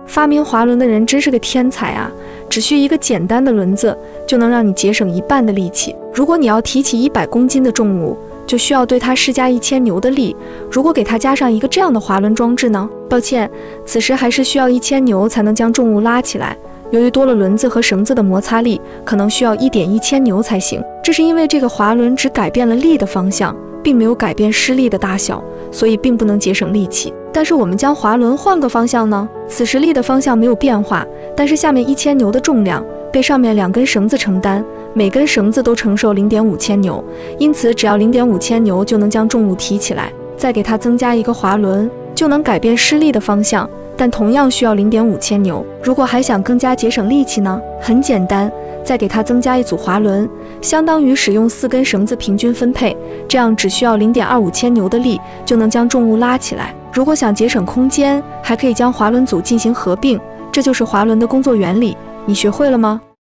发明滑轮的人真是个天才啊！只需一个简单的轮子，就能让你节省一半的力气。如果你要提起100公斤的重物，就需要对它施加1000牛的力。如果给它加上一个这样的滑轮装置呢？抱歉，此时还是需要1000牛才能将重物拉起来。由于多了轮子和绳子的摩擦力，可能需要1.1000牛才行。这是因为这个滑轮只改变了力的方向，并没有改变施力的大小，所以并不能节省力气。但是我们将滑轮换个方向呢？此时力的方向没有变化，但是下面1000牛的重量被上面2根绳子承担，每根绳子都承受0.5千牛，因此只要0.5千牛就能将重物提起来。再给它增加一个滑轮，就能改变施力的方向，但同样需要0.5千牛。如果还想更加节省力气呢？很简单，再给它增加一组滑轮，相当于使用4根绳子平均分配，这样只需要0.25千牛的力就能将重物拉起来。如果想节省空间，还可以将滑轮组进行合并，这就是滑轮的工作原理。你学会了吗？